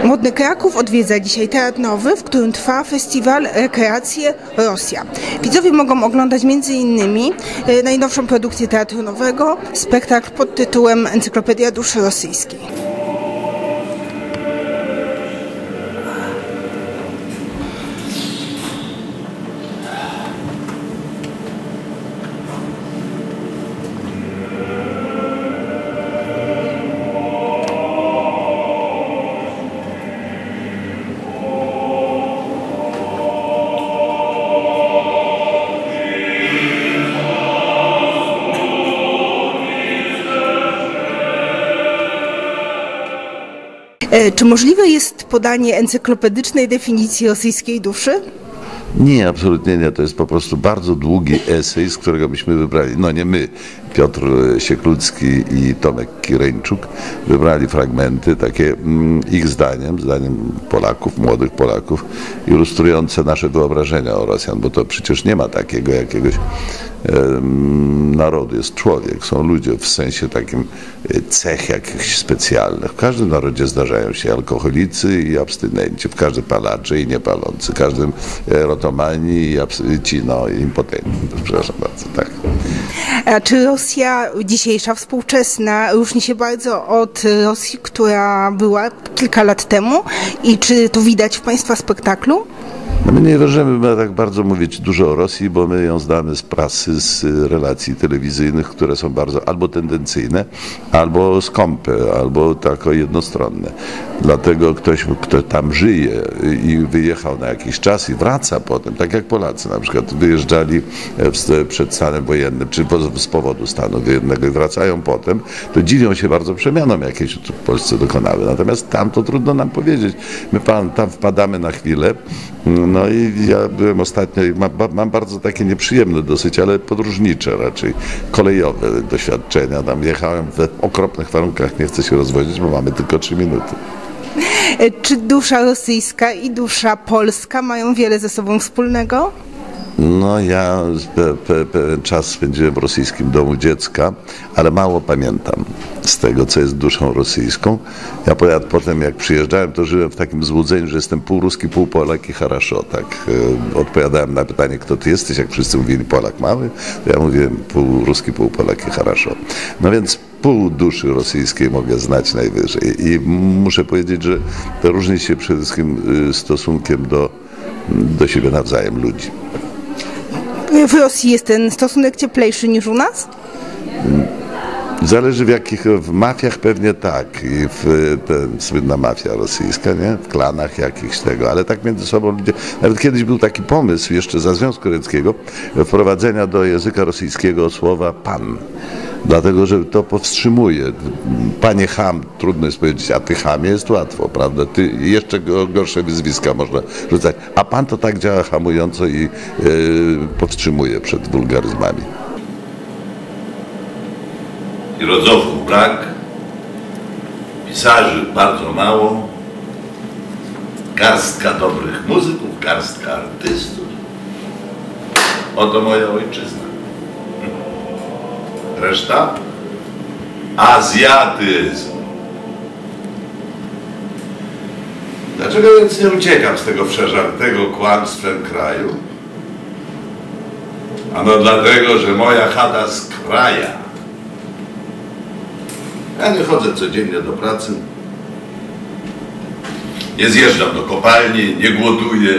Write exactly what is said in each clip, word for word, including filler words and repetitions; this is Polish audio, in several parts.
Modny Kraków odwiedza dzisiaj Teatr Nowy, w którym trwa festiwal Rekreacje Rosja. Widzowie mogą oglądać między innymi najnowszą produkcję Teatru Nowego, spektakl pod tytułem Encyklopedia Duszy Rosyjskiej. Czy możliwe jest podanie encyklopedycznej definicji rosyjskiej duszy? Nie, absolutnie nie. To jest po prostu bardzo długi esej, z którego byśmy wybrali, no nie my, Piotr Siekulski i Tomek Kireńczuk, wybrali fragmenty, takie mm, ich zdaniem, zdaniem Polaków, młodych Polaków, ilustrujące nasze wyobrażenia o Rosjan, bo to przecież nie ma takiego jakiegoś e, narodu, jest człowiek, są ludzie w sensie takim cech jakichś specjalnych. W każdym narodzie zdarzają się alkoholicy i abstynenci, w każdym palacze i niepalący, w każdym erotomani i ci, no, impotenci. Przepraszam bardzo, tak. A czy Rosja dzisiejsza, współczesna, różni się bardzo od Rosji, która była kilka lat temu? I czy to widać w Państwa spektaklu? No my nie możemy tak bardzo mówić dużo o Rosji, bo my ją znamy z prasy, z relacji telewizyjnych, które są bardzo albo tendencyjne, albo skąpe, albo tako jednostronne. Dlatego ktoś, kto tam żyje i wyjechał na jakiś czas i wraca potem, tak jak Polacy na przykład wyjeżdżali przed stanem wojennym, czy z powodu stanu wojennego i wracają potem, to dziwią się bardzo przemianom, jakie się tu w Polsce dokonały. Natomiast tam to trudno nam powiedzieć. My tam wpadamy na chwilę. No i ja byłem ostatnio, mam, mam bardzo takie nieprzyjemne dosyć, ale podróżnicze raczej, kolejowe doświadczenia. Tam jechałem w okropnych warunkach, nie chcę się rozwodzić, bo mamy tylko trzy minuty. Czy dusza rosyjska i dusza polska mają wiele ze sobą wspólnego? No ja pe, pe, pewien czas spędziłem w rosyjskim domu dziecka, ale mało pamiętam z tego, co jest duszą rosyjską. Ja potem, jak przyjeżdżałem, to żyłem w takim złudzeniu, że jestem pół ruski, pół Polak i haraszo. Tak e, odpowiadałem na pytanie, kto ty jesteś, jak wszyscy mówili Polak mały, to ja mówiłem pół ruski, pół Polak i haraszo. No więc pół duszy rosyjskiej mogę znać najwyżej. I muszę powiedzieć, że to różni się przede wszystkim stosunkiem do, do siebie nawzajem ludzi. W Rosji jest ten stosunek cieplejszy niż u nas? Zależy w jakich, w mafiach pewnie tak, i w ten, słynna mafia rosyjska, nie? W klanach jakichś tego, ale tak między sobą ludzie, nawet kiedyś był taki pomysł jeszcze za Związku Radzieckiego wprowadzenia do języka rosyjskiego słowa pan, dlatego, że to powstrzymuje. Panie Cham, trudno jest powiedzieć, a ty Chamie jest łatwo, prawda? Ty, jeszcze gorsze wyzwiska można rzucać, a pan to tak działa hamująco i yy, powstrzymuje przed wulgaryzmami. I rodzowów brak, pisarzy bardzo mało, garstka dobrych muzyków, garstka artystów. Oto moja ojczyzna. Reszta? Azjatyzm. Dlaczego więc nie uciekam z tego przeżartego kłamstwem kraju? Ano dlatego, że moja chata z kraja. Ja nie chodzę codziennie do pracy, nie zjeżdżam do kopalni, nie głoduję.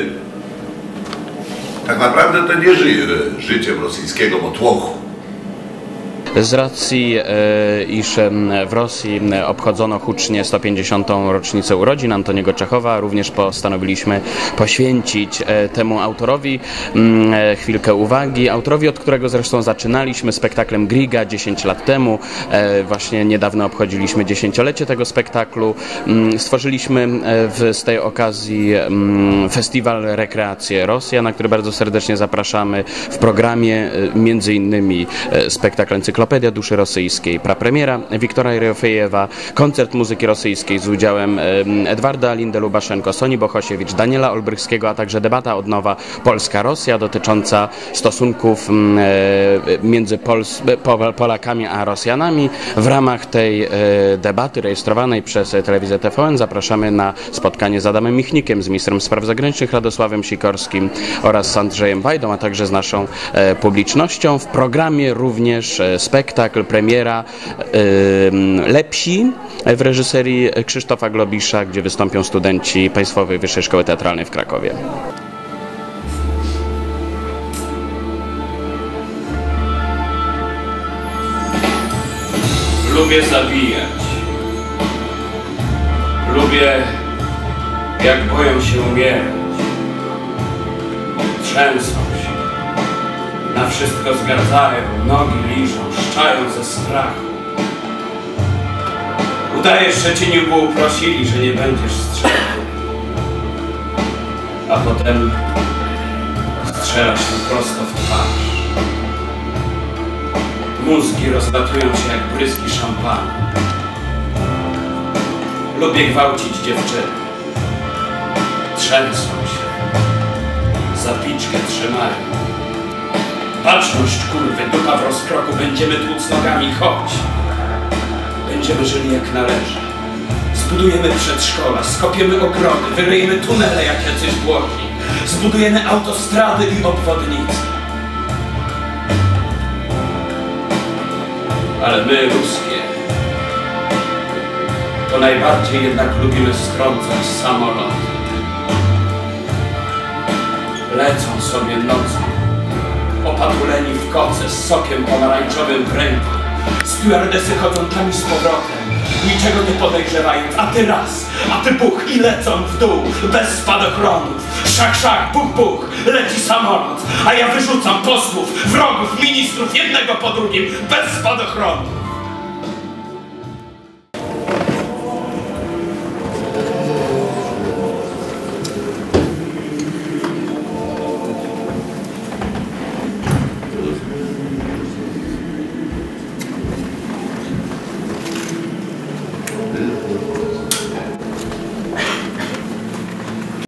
Tak naprawdę to nie żyję życiem rosyjskiego motłochu. Z racji, iż w Rosji obchodzono hucznie sto pięćdziesiątą rocznicę urodzin Antoniego Czechowa, również postanowiliśmy poświęcić temu autorowi chwilkę uwagi. Autorowi, od którego zresztą zaczynaliśmy spektaklem Griga dziesięć lat temu. Właśnie niedawno obchodziliśmy dziesięciolecie tego spektaklu. Stworzyliśmy w, z tej okazji festiwal Rekreacje Rosja, na który bardzo serdecznie zapraszamy. W programie między innymi spektakl Encyklopedia Encyklopedia Duszy Rosyjskiej, prapremiera Wiktora Jerofejewa, koncert muzyki rosyjskiej z udziałem Edwarda Lindę-Lubaszenko, Soni Bohosiewicz, Daniela Olbrychskiego, a także debata od nowa Polska-Rosja dotycząca stosunków między Pols Polakami a Rosjanami. W ramach tej debaty rejestrowanej przez telewizję T V N zapraszamy na spotkanie z Adamem Michnikiem, z ministrem spraw zagranicznych Radosławem Sikorskim oraz z Andrzejem Wajdą, a także z naszą publicznością. W programie również spektakl, premiera Lepsi w reżyserii Krzysztofa Globisza, gdzie wystąpią studenci Państwowej Wyższej Szkoły Teatralnej w Krakowie. Lubię zabijać. Lubię, jak boją się umierać. Trzęsą się. Na wszystko zgadzają, nogi liżą, szczają ze strachu. Udajesz, że cię nie uprosili, że nie będziesz strzelał. A potem strzelasz im prosto w twarz. Mózgi rozlatują się jak bryzgi szampana. Lubię gwałcić dziewczyny. Trzęsą się. Zapiczkę trzymają. Baczność, kurwy, dupa w rozkroku. Będziemy tłuc nogami, chodź. Będziemy żyli jak należy. Zbudujemy przedszkola, skopiemy ogrody, wyryjemy tunele jak jacyś Włosi. Zbudujemy autostrady i obwodnice. Ale my, ruskie, to najbardziej jednak lubimy strącać samoloty. Lecą sobie nocą, opatuleni w koce z sokiem pomarańczowym w ręku. Stewardesy chodzą tam i z powrotem, niczego nie podejrzewając, a ty raz, a ty buch i lecą w dół, bez spadochronów. Szach, szach, buch, buch, leci samolot, a ja wyrzucam posłów, wrogów, ministrów, jednego po drugim, bez spadochronu.